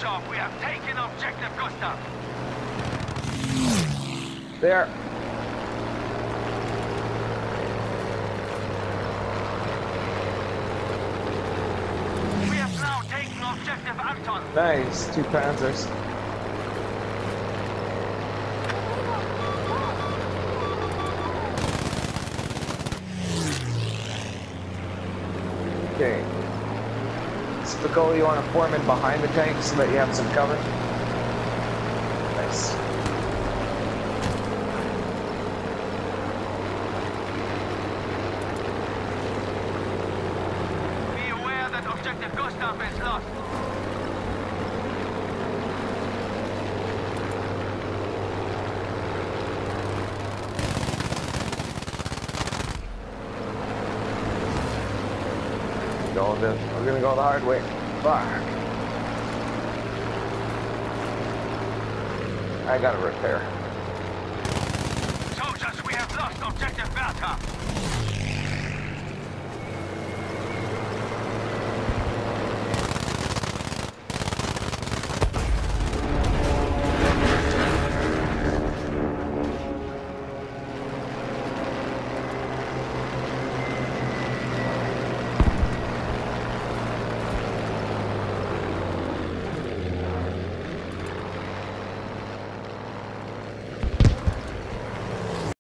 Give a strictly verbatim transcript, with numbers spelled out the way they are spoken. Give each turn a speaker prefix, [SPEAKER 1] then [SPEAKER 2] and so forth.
[SPEAKER 1] job. We have taken objective Gustav.
[SPEAKER 2] There.
[SPEAKER 1] We have now taken objective Anton.
[SPEAKER 2] Nice. Two Panzers. Okay. Spicoli, you want to form in behind the tank so that you have some cover? Nice.
[SPEAKER 1] Be aware that objective Gustav is lost.
[SPEAKER 2] Going to, we're gonna go the hard way. Fuck. I gotta repair.
[SPEAKER 1] Soldiers, we have lost objective Bertha.